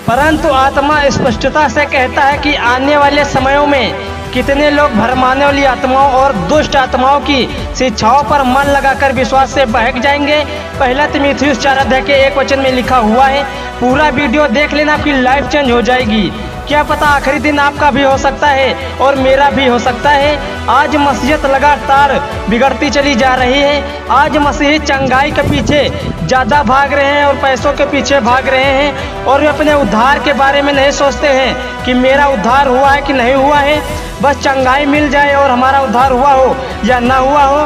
परंतु आत्मा स्पष्टता से कहता है कि आने वाले समयों में कितने लोग भरमाने वाली आत्माओं और दुष्ट आत्माओं की शिक्षाओं पर मन लगाकर विश्वास से बहक जाएंगे। पहला तीमुथियुस 4:1 में लिखा हुआ है। पूरा वीडियो देख लेना, आपकी लाइफ चेंज हो जाएगी। क्या पता आखिरी दिन आपका भी हो सकता है और मेरा भी हो सकता है। आज मसीहत लगातार बिगड़ती चली जा रही है। आज मसीही चंगाई के पीछे ज़्यादा भाग रहे हैं और पैसों के पीछे भाग रहे हैं, और वे अपने उद्धार के बारे में नहीं सोचते हैं कि मेरा उद्धार हुआ है कि नहीं हुआ है। बस चंगाई मिल जाए और हमारा उद्धार हुआ हो या ना हुआ हो।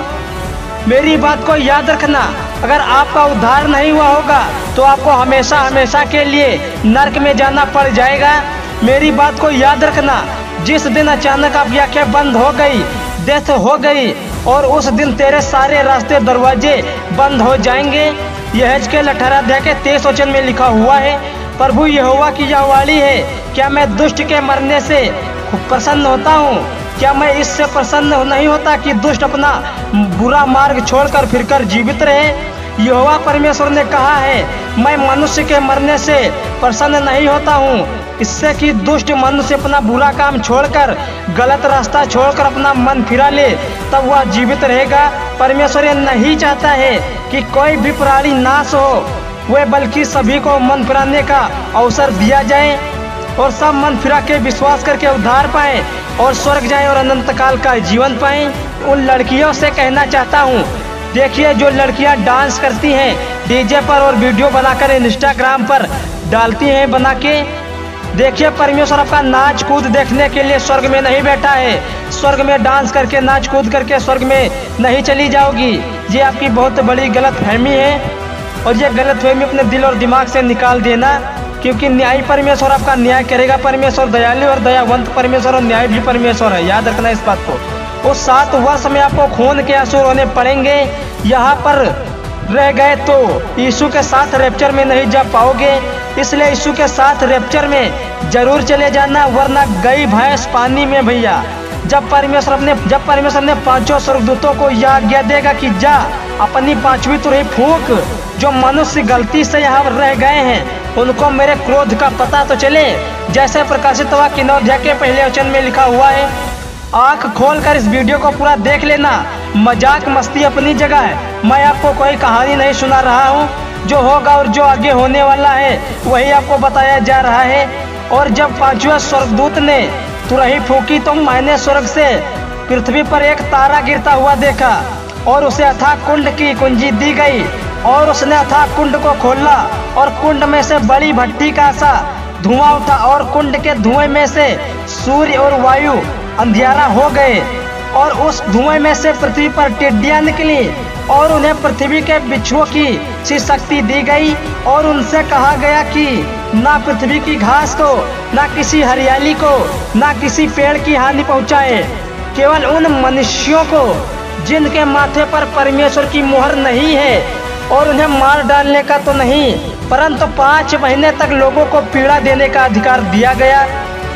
मेरी बात को याद रखना, अगर आपका उद्धार नहीं हुआ होगा तो आपको हमेशा हमेशा के लिए नरक में जाना पड़ जाएगा। मेरी बात को याद रखना, जिस दिन अचानक आपकी आंखें बंद हो गई, डेथ हो गई, और उस दिन तेरे सारे रास्ते दरवाजे बंद हो जाएंगे। यहेजकेल 18:23 में लिखा हुआ है, प्रभु यहोवा की यह वाणी है, क्या मैं दुष्ट के मरने से प्रसन्न होता हूँ? क्या मैं इससे प्रसन्न नहीं होता कि दुष्ट अपना बुरा मार्ग छोड़कर फिरकर जीवित रहे? यहोवा परमेश्वर ने कहा है, मैं मनुष्य के मरने से प्रसन्न नहीं होता हूँ, इससे कि दुष्ट मनुष्य अपना बुरा काम छोड़कर, गलत रास्ता छोड़कर अपना मन फिरा ले, तब वह जीवित रहेगा। परमेश्वर ये नहीं चाहता है कि कोई भी प्राणी नाश हो, वह बल्कि सभी को मन फिराने का अवसर दिया जाए और सब मन फिरा के विश्वास करके उद्धार पाएं और स्वर्ग जाएं और अनंत काल का जीवन पाएं। उन लड़कियों से कहना चाहता हूँ, देखिए जो लड़कियाँ डांस करती हैं डीजे पर और वीडियो बनाकर इंस्टाग्राम पर डालती हैं बना के, देखिए परमेश्वर आपका नाच कूद देखने के लिए स्वर्ग में नहीं बैठा है। स्वर्ग में डांस करके नाच कूद करके स्वर्ग में नहीं चली जाओगी। ये आपकी बहुत बड़ी गलतफहमी है, और ये गलतफहमी अपने दिल और दिमाग से निकाल देना, क्योंकि न्यायी परमेश्वर आपका न्याय करेगा। परमेश्वर दयालु और दयावंत परमेश्वर और न्याय भी परमेश्वर है, याद रखना इस बात को। उस 7 वर्ष में आपको खून के आंसू रोने पड़ेंगे। यहाँ पर रह गए तो यीशु के साथ रैप्चर में नहीं जा पाओगे, इसलिए यीशु के साथ रैप्चर में जरूर चले जाना, वरना गई भैंस पानी में भैया। जब परमेश्वर ने 5 स्वर्गदूतों को यह आज्ञा देगा कि जा अपनी 5वीं तुरही फूंक, जो मनुष्य गलती से यहाँ रह गए हैं उनको मेरे क्रोध का पता तो चले। जैसे प्रकाशित हुआ 9 अध्याय के पहले वचन में लिखा हुआ है। आंख खोलकर इस वीडियो को पूरा देख लेना। मजाक मस्ती अपनी जगह है, मैं आपको कोई कहानी नहीं सुना रहा हूँ। जो होगा और जो आगे होने वाला है वही आपको बताया जा रहा है। और जब 5वें स्वर्गदूत ने तुरही फूकी तो मैंने स्वर्ग से पृथ्वी पर एक तारा गिरता हुआ देखा, और उसे अथाह कुंड की कुंजी दी गई, और उसने अथाह कुंड को खोला, और कुंड में से बड़ी भट्टी का सा धुआं उठा, और कुंड के धुएं में से सूर्य और वायु अंधियारा हो गए, और उस धुएं में से पृथ्वी पर टिड्डियां निकली, और उन्हें पृथ्वी के बिच्छुओं की सी शक्ति दी गई। और उनसे कहा गया कि ना पृथ्वी की घास को, ना किसी हरियाली को, ना किसी पेड़ की हानि पहुंचाए, केवल उन मनुष्यों को जिनके माथे पर परमेश्वर की मुहर नहीं है, और उन्हें मार डालने का तो नहीं, परंतु 5 महीने तक लोगों को पीड़ा देने का अधिकार दिया गया,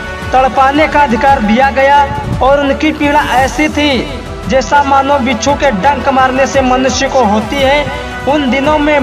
तड़पाने का अधिकार दिया गया। और उनकी पीड़ा ऐसी थी जैसा मानो बिच्छू के डंक मारने से मनुष्य को होती है। उन दिनों में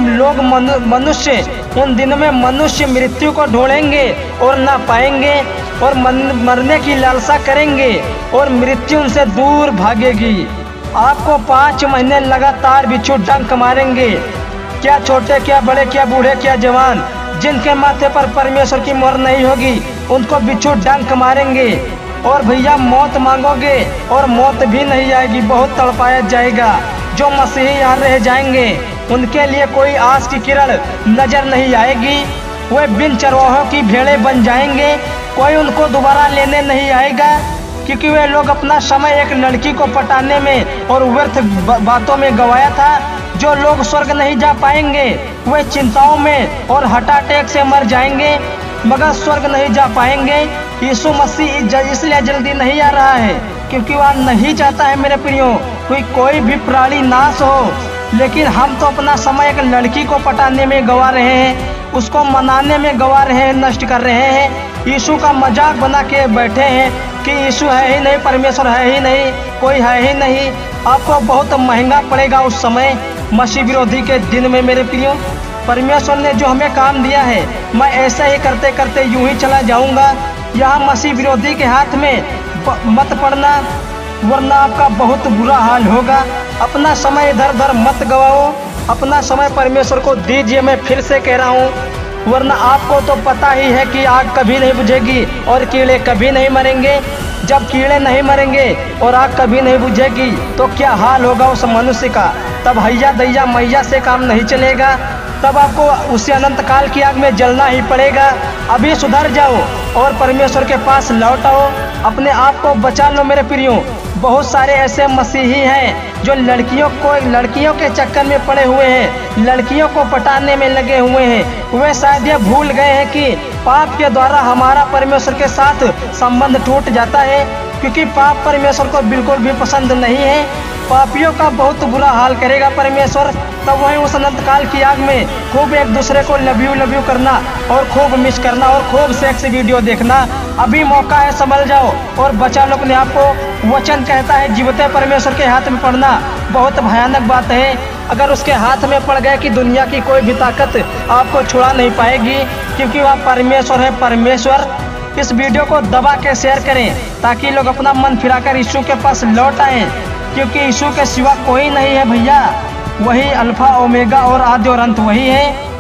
मनुष्य मृत्यु को ढूंढेंगे और ना पाएंगे, और मरने की लालसा करेंगे, और मृत्यु उनसे दूर भागेगी। आपको 5 महीने लगातार बिच्छू डंक मारेंगे, क्या छोटे, क्या बड़े, क्या बूढ़े, क्या जवान, जिनके माथे पर परमेश्वर की मोहर नहीं होगी उनको बिच्छू डंक मारेंगे। और भैया मौत मांगोगे और मौत भी नहीं आएगी, बहुत तड़पाया जाएगा। जो मसीही यहाँ रह जाएंगे उनके लिए कोई आस की किरण नजर नहीं आएगी। वे बिन चरवाहों की भेड़ें बन जाएंगे, कोई उनको दोबारा लेने नहीं आएगा, क्योंकि वे लोग अपना समय एक लड़की को पटाने में और व्यर्थ बातों में गवाया था। जो लोग स्वर्ग नहीं जा पाएंगे वे चिंताओं में और हार्ट अटैक से मर जाएंगे, मगर स्वर्ग नहीं जा पाएंगे। यीशु मसीह इसलिए जल्दी नहीं आ रहा है क्योंकि वह नहीं चाहता है मेरे प्रियो कोई भी प्राणी नाश हो, लेकिन हम तो अपना समय एक लड़की को पटाने में गवा रहे हैं, उसको मनाने में गवा रहे हैं, नष्ट कर रहे हैं। यीशु का मजाक बना के बैठे हैं कि यीशु है ही नहीं, परमेश्वर है ही नहीं, कोई है ही नहीं। आपको बहुत महंगा पड़ेगा उस समय मसीह विरोधी के दिन में मेरे प्रियो। परमेश्वर ने जो हमें काम दिया है मैं ऐसा ही करते करते यूं ही चला जाऊंगा। यहाँ मसीह विरोधी के हाथ में मत पड़ना, वरना आपका बहुत बुरा हाल होगा। अपना समय इधर उधर मत गवाओ, अपना समय परमेश्वर को दीजिए। मैं फिर से कह रहा हूँ, वरना आपको तो पता ही है कि आग कभी नहीं बुझेगी और कीड़े कभी नहीं मरेंगे। जब कीड़े नहीं मरेंगे और आग कभी नहीं बुझेगी तो क्या हाल होगा उस मनुष्य का। तब हैया दैया मैया से काम नहीं चलेगा, तब आपको उसी अनंत काल की आग में जलना ही पड़ेगा। अभी सुधर जाओ और परमेश्वर के पास लौट आओ, अपने आप को बचा लो मेरे प्रियो। बहुत सारे ऐसे मसीही हैं जो लड़कियों के चक्कर में पड़े हुए हैं, लड़कियों को पटाने में लगे हुए हैं। वे शायद ये भूल गए हैं कि पाप के द्वारा हमारा परमेश्वर के साथ संबंध टूट जाता है, क्योंकि पाप परमेश्वर को बिल्कुल भी पसंद नहीं है। पापियों का बहुत बुरा हाल करेगा परमेश्वर। तब वहीं उस अनंत काल की आग में खूब एक दूसरे को लव यू करना और खूब मिस करना और खूब सेक्स वीडियो देखना। अभी मौका है, संभल जाओ और बचा लो अपने आप को। वचन कहता है जीवते परमेश्वर के हाथ में पड़ना बहुत भयानक बात है। अगर उसके हाथ में पड़ गया कि दुनिया की कोई भी ताकत आपको छुड़ा नहीं पाएगी, क्योंकि वह परमेश्वर है। परमेश्वर, इस वीडियो को दबा के शेयर करें ताकि लोग अपना मन फिराकर यीशु के पास लौट आएं, क्योंकि यीशु के सिवा कोई नहीं है भैया। वही अल्फा ओमेगा और आदि और अंत वही है।